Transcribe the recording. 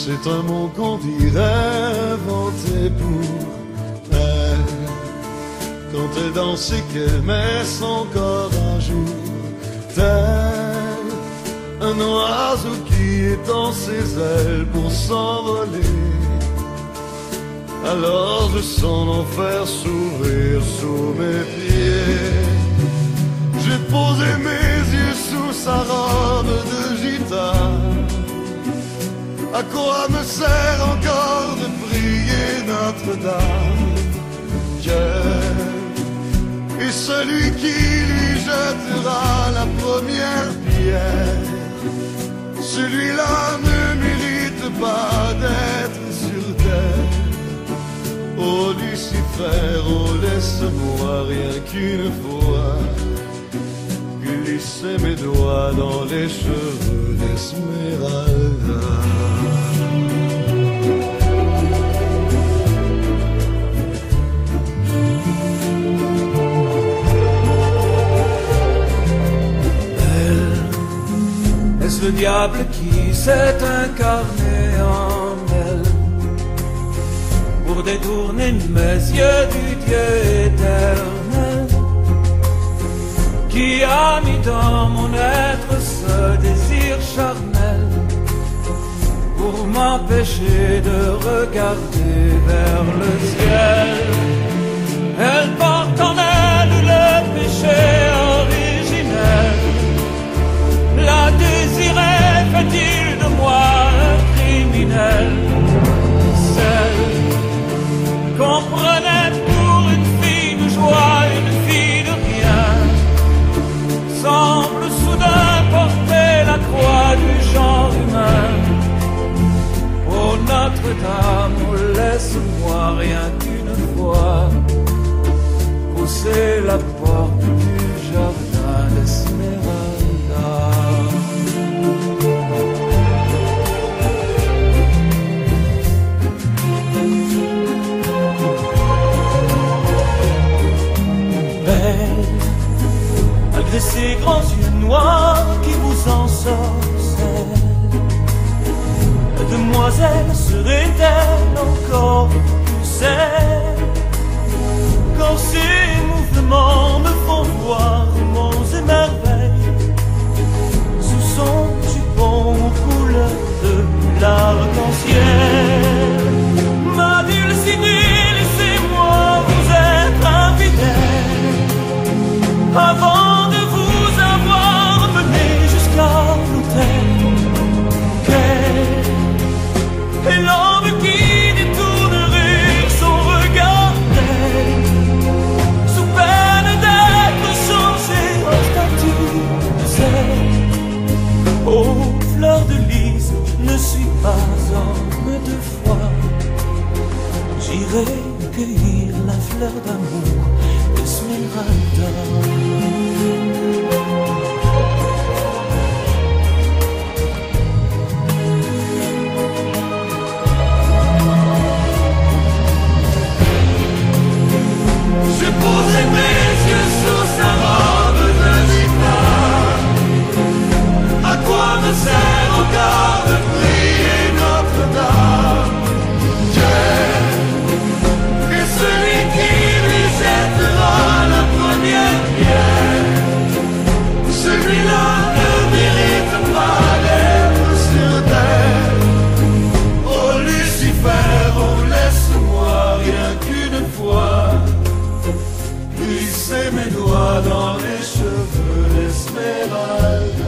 C'est un mot qu'on dirait inventé pour elle. Quand elle danse et qu'elle met son corps à jour, tel un oiseau qui étend ses ailes pour s'envoler. Alors je sens l'enfer s'ouvrir sous mes pieds. J'ai posé mes yeux sous sa robe de gitane. À quoi me sert encore de prier Notre-Dame? Dieu est celui qui lui jettera la première pierre. Celui-là ne mérite pas d'être sur terre. Oh Lucifer, oh laisse-moi rien qu'une fois glisser mes doigts dans les cheveux d'Esmeralda. Est-ce le diable qui s'est incarné en elle pour détourner mes yeux du Dieu éternel, qui a mis dans mon être ce désir charnel pour m'empêcher de regarder vers le ciel? Elle porte en elle le péché originel. La désirait, fait-il de moi un criminel? Celle qu'on prenait pour une fille de joie, une fille de rien, semble soudain porter la croix du genre humain. Oh Notre-Dame, oh laisse-moi rien qu'une fois pousser la porte du jardin d'Esmeralda. Belle, malgré ces grands yeux noirs qui vous ensorcellent, la demoiselle serait-elle encore plus celle? Quand ces mouvements me font voir monts et merveilles sous son jupon aux couleurs de l'arc-en-ciel. Ma dulcinée, laissez-moi vous être infidèle avant de vous avoir mené jusqu'à l'autel. Et l'homme qui détournerait son regard d'elle, sous peine d'être changé en statue de sel. Oh, fleur de lys, ne suis pas homme de foi. J'irai cueillir la fleur d'amour d'Esmeralda. J'ai posé mes yeux sous sa robe de gitane. À quoi me sert encore de prier Notre-Dame? Dieu est celui qui lui jettera la première pierre. Celui-là ne mérite pas d'être sur terre. Oh Lucifer, oh laisse-moi rien qu'une fois glisser mes doigts dans les cheveux d'Esmeralda.